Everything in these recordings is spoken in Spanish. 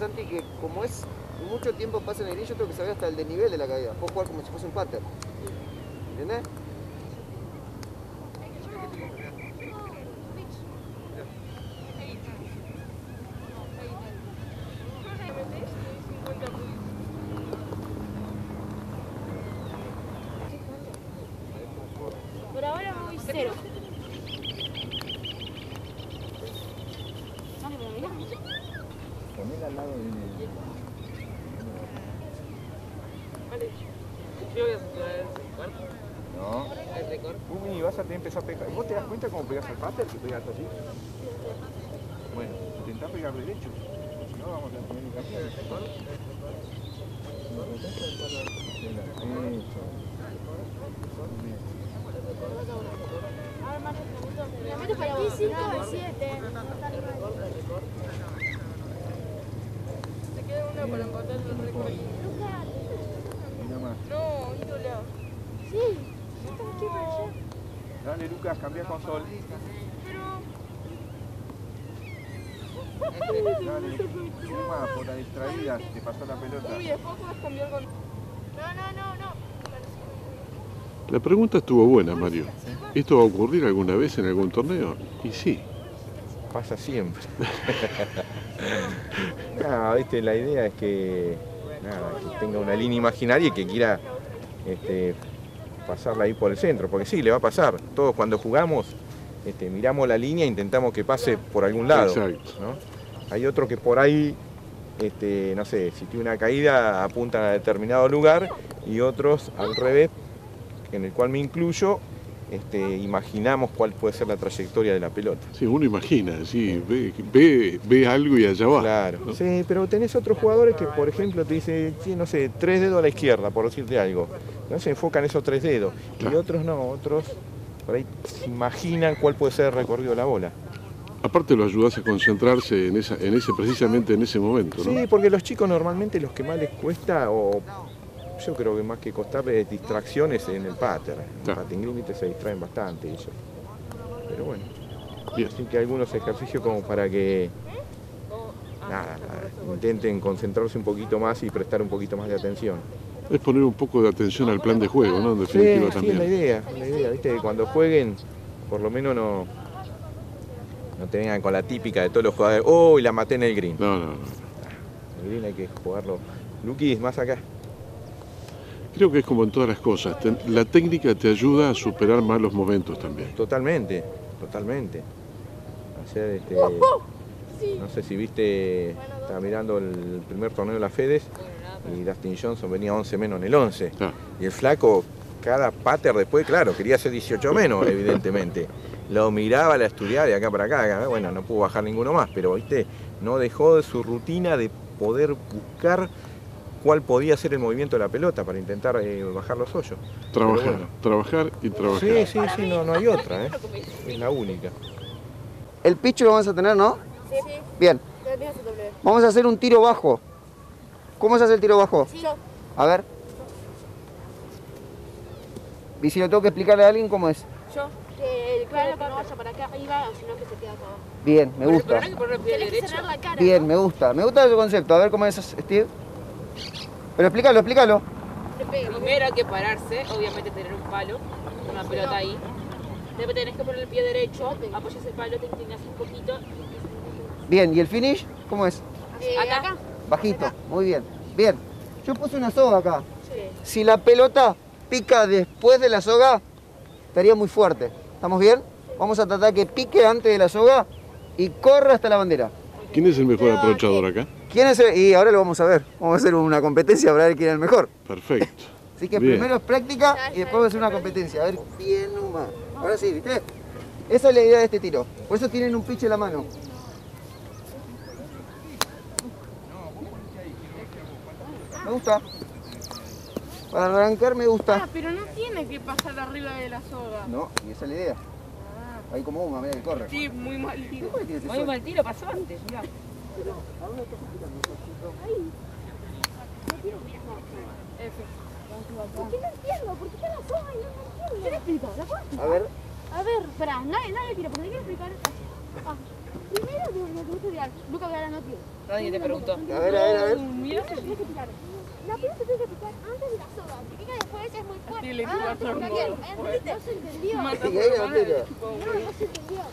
Santi, que como es mucho tiempo pasa en el green, yo tengo que saber hasta el desnivel de la caída. Puedo jugar como si fuese un pattern. ¿Entendés? Por ahora voy 0. Ponela al lado de... Vale. Yo voy a superar el cuarto. No. El récord. Uy, vas a tener que empezar a pegar. ¿Vos te das cuenta cómo pegas al pattern? Que pegas así. Bueno, intentá pegar derecho. Si no, vamos a tener que cambiar. Aquí 5 de 7. Te queda uno para empatar el récord. Mira más. No, ídola. Sí. Dale, Lucas, cambia con Sol. Dale, suma por la distraída, te pasó la pelota. Uy, después puedes cambiar con... No. La pregunta estuvo buena, Mario. ¿Esto va a ocurrir alguna vez en algún torneo? Y sí. Pasa siempre. No, viste, la idea es que, nada, que tenga una línea imaginaria y que quiera pasarla ahí por el centro, porque sí, le va a pasar. Todos cuando jugamos miramos la línea e intentamos que pase por algún lado. Exacto. ¿No? Hay otro que por ahí, no sé, si tiene una caída apuntan a determinado lugar y otros al revés, en el cual me incluyo, imaginamos cuál puede ser la trayectoria de la pelota. Sí, uno imagina, sí, ve algo y allá va. Claro, ¿no? sí, pero tenés otros jugadores que, por ejemplo, te dicen, no sé, 3 dedos a la izquierda, por decirte algo. No se enfocan esos 3 dedos. Claro. Y otros no, otros por ahí se imaginan cuál puede ser el recorrido de la bola. Aparte lo ayudas a concentrarse precisamente en ese momento, ¿no? Sí, porque los chicos normalmente los que más les cuesta, o yo creo que más que costarles distracciones en el pattern. En el Claro. pattern green se distraen bastante ellos. Pero bueno, Bien. así que algunos ejercicios como para que nada, intenten concentrarse un poquito más y prestar un poquito más de atención. Es poner un poco de atención al plan de juego, ¿no? En definitiva Sí, también. es la idea, ¿viste? Que cuando jueguen, por lo menos no te vengan con la típica de todos los jugadores, ¡oh, y la maté en el green! No. El green hay que jugarlo. Luquis, más acá. Creo que es como en todas las cosas. La técnica te ayuda a superar malos momentos también. Totalmente. Ayer, no sé si viste, estaba mirando el primer torneo de la Fedes y Dustin Johnson venía 11 menos en el 11. Ah. Y el flaco, cada pattern después, claro, quería hacer 18 menos, evidentemente. Lo miraba, la estudiaba de acá para acá. Bueno, no pudo bajar ninguno más, pero viste, no dejó de su rutina de poder buscar cuál podía ser el movimiento de la pelota para intentar bajar los hoyos. Trabajar, Bueno. trabajar y trabajar. Sí, no hay otra, es la única. El pitch lo vamos a tener, ¿no? Sí. Bien. Vamos a hacer un tiro bajo. ¿Cómo se hace el tiro bajo? Yo. A ver. Y si lo tengo que explicarle a alguien, ¿cómo es? Claro, que no vaya para acá arriba, sino que se queda acá abajo. Bien, me gusta. Pero no hay que poner el pie Tenés que derecho. cerrar la cara. Bien, ¿no? me gusta. Me gusta ese concepto. A ver cómo es, Steve. Pero explícalo. Primero hay que pararse, obviamente tener un palo, una pelota ahí. Después tenés que poner el pie derecho, apoyas el palo, te inclinas un poquito. Bien, ¿y el finish? ¿Cómo es? Acá. Bajito. Muy bien. Bien. Yo puse una soga acá. Sí. Si la pelota pica después de la soga, estaría muy fuerte. ¿Estamos bien? Vamos a tratar que pique antes de la soga y corra hasta la bandera. ¿Quién es el mejor aprovechador acá? ¿Quién es el? Y ahora lo vamos a ver. Vamos a hacer una competencia para ver quién es el mejor. Perfecto. Así que Bien. primero es práctica y después vamos a hacer una competencia. A ver quién nomás. Ahora sí, ¿viste? Esa es la idea de este tiro. Por eso tienen un pitch en la mano. Me gusta. Para arrancar me gusta. Pero no tiene que pasar arriba de la soga. No, y esa es la idea. Ahí como una, mira que corre. Sí, muy mal tiro. ¿Cómo que tiene que Muy ser? mal tiro, pasó antes, mirá. ¿Por qué no entiendo? ¿Por qué está la soga y no entiendo? ¿Qué le explico? ¿La puedo explicar? A ver. A ver, espera, nadie tira, porque te quiero explicar. Primero Lucas ahora no tiene. Nadie te preguntó. A ver. Mira, La pelota tiene que picar antes de la soga. Si pica después es muy fuerte. Sí, le pica Ah, todo el ¿entendiste? ¿Entendiste? No se entendió. Y ahí la bandera. No se entendió.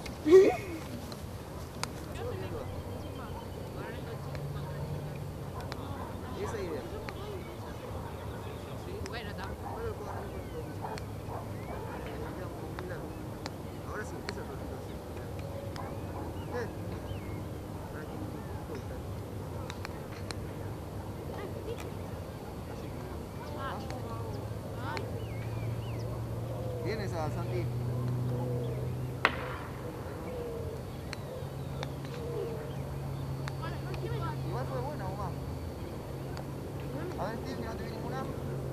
Esa idea. Ahora sí empieza todo. Bien esa, Santi. Igual fue buena, Omar. A ver, Steve, que no te vi ninguna.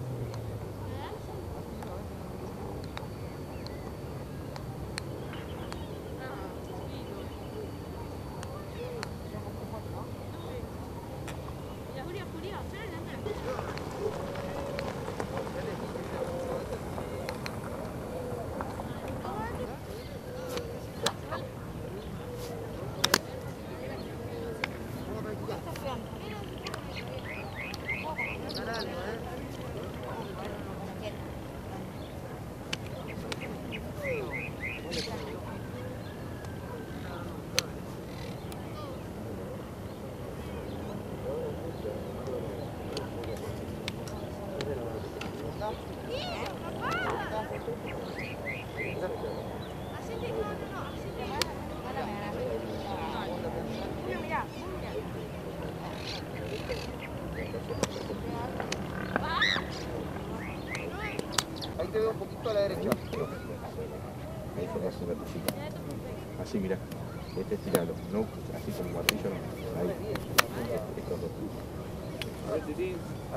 Ahí te veo un poquito a la derecha. Ahí sacás un verticito. Así, mira. Estiralo. No, así con el martillo no. Ahí. Estos dos. A ver, Titín.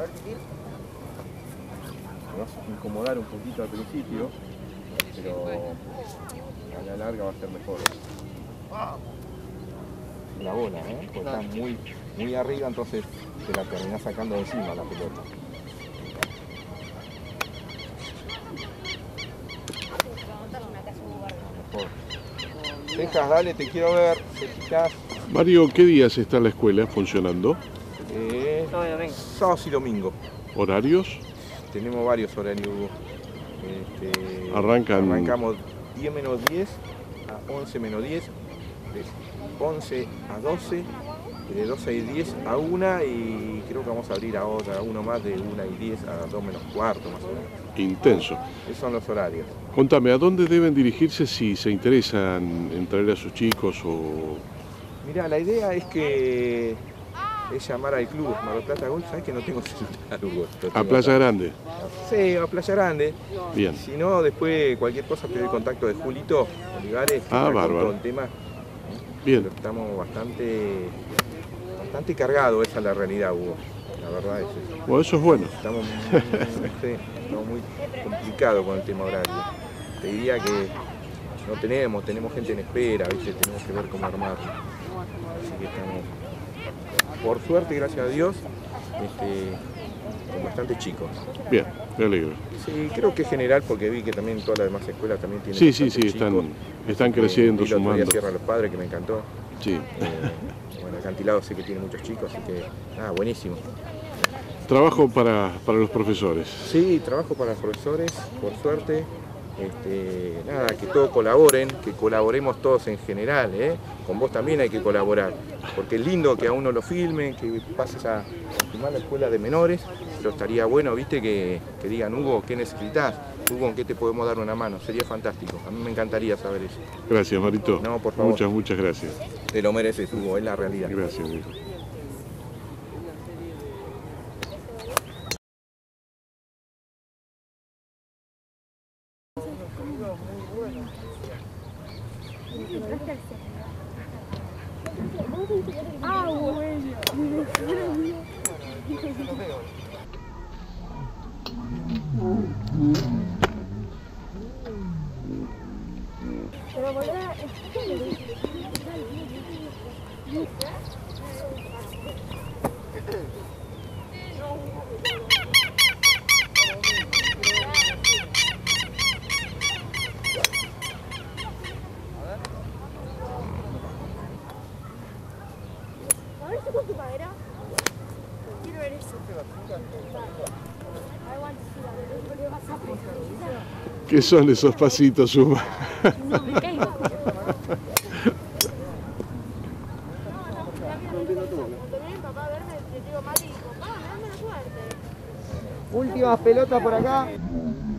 Me vas a incomodar un poquito al principio, pero a la larga va a ser mejor. La bola, ¿eh? Porque está muy arriba, entonces te la terminás sacando de encima la pelota. Mejor. Tejas, dale, te quiero ver. Tejitas. Mario, ¿qué días está la escuela funcionando? Sábados y domingo. ¿Horarios? Tenemos varios horarios, Hugo. Arrancamos 10 menos 10 a 11 menos 10, de 11 a 12, y de 12 y 10 a 1, y creo que vamos a abrir ahora uno más de 1 y 10 a 2 menos cuarto, más o menos. Intenso. Esos son los horarios. Contame, ¿a dónde deben dirigirse si se interesan en traer a sus chicos o...? Mirá, la idea es llamar al club Mar del Plata Golf. ¿Sabes que no tengo celular, Hugo? ¿A Playa Grande? Sí, a Playa Grande. Bien. Si no, después cualquier cosa te doy el contacto de Julito Olivares, que está con bárbaro. todo el tema. Bien. Pero estamos bastante cargados, esa es la realidad, Hugo. La verdad es eso. Bueno, eso es bueno. Estamos muy complicados con el tema horario. Te diría que no tenemos gente en espera, ¿viste? Tenemos que ver cómo armarlo. Así que estamos, por suerte, gracias a Dios, con bastante chicos. Bien, me alegro. Sí, creo que es general, porque vi que también todas las demás escuelas también tienen. Sí, chicos. están creciendo, Vi el otro día sumando. Sierra de los Padres, que me encantó. Sí. Bueno, Acantilado sé que tiene muchos chicos, así que nada, buenísimo. Trabajo para los profesores. Sí, trabajo para los profesores, por suerte. Nada, que todos colaboren, que colaboremos todos en general, ¿eh? Con vos también hay que colaborar, porque es lindo que a uno lo filmen, que pases a filmar la escuela de menores, pero estaría bueno, viste, que digan, Hugo, ¿qué necesitas? Hugo, ¿en qué te podemos dar una mano? Sería fantástico, a mí me encantaría saber eso. Gracias, Marito. No, por favor. Muchas gracias. Te lo mereces, Hugo, es la realidad. Gracias, hijo. Ah, bueno. Pero boluda, ver eso. ¿Qué son esos pasitos, Uma? No, me caigo. Últimas pelotas por acá.